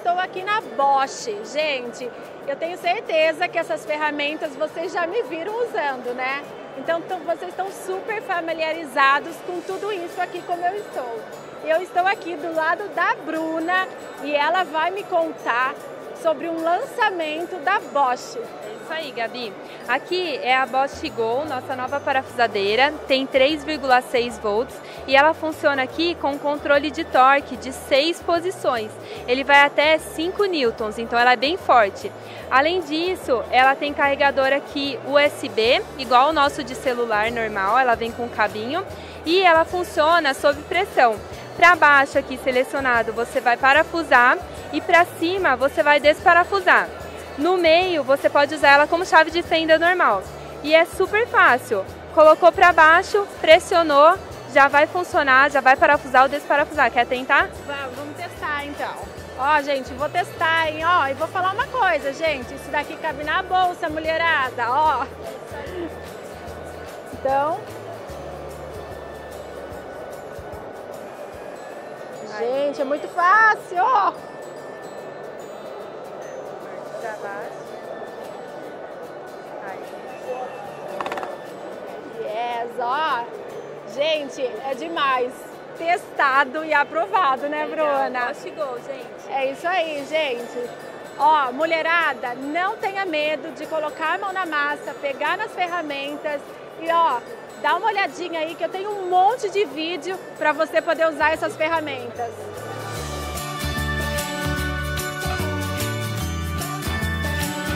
estou aqui na Bosch. Gente, eu tenho certeza que essas ferramentas vocês já me viram usando, né? Então vocês estão super familiarizados com tudo isso aqui como eu estou. Eu estou aqui do lado da Bruna e ela vai me contar sobre um lançamento da Bosch. É isso aí, Gabi. Aqui é a Bosch Go, nossa nova parafusadeira, tem 3,6 volts e ela funciona aqui com controle de torque de 6 posições. Ele vai até 5 newtons, então ela é bem forte. Além disso, ela tem carregador aqui USB, igual o nosso de celular normal, ela vem com cabinho e ela funciona sob pressão. Para baixo aqui selecionado você vai parafusar e para cima você vai desparafusar. No meio você pode usar ela como chave de fenda normal. E é super fácil. Colocou para baixo, pressionou, já vai funcionar, já vai parafusar ou desparafusar. Quer tentar? Vamos testar então. Ó, gente, vou testar, hein? Ó, e vou falar uma coisa, gente. Isso daqui cabe na bolsa, mulherada, ó. Então... Gente, é muito fácil, ó. Pra baixo. Yes, ó. Gente, é demais. Testado e aprovado, né, Bruna? Bosch Go, gente. É isso aí, gente. Ó, mulherada, não tenha medo de colocar a mão na massa, pegar nas ferramentas e, ó, dá uma olhadinha aí que eu tenho um monte de vídeo para você poder usar essas ferramentas.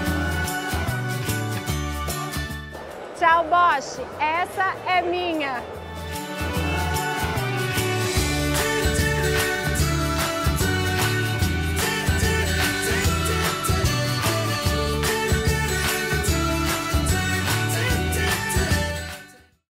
Tchau, Bosch. Essa é minha.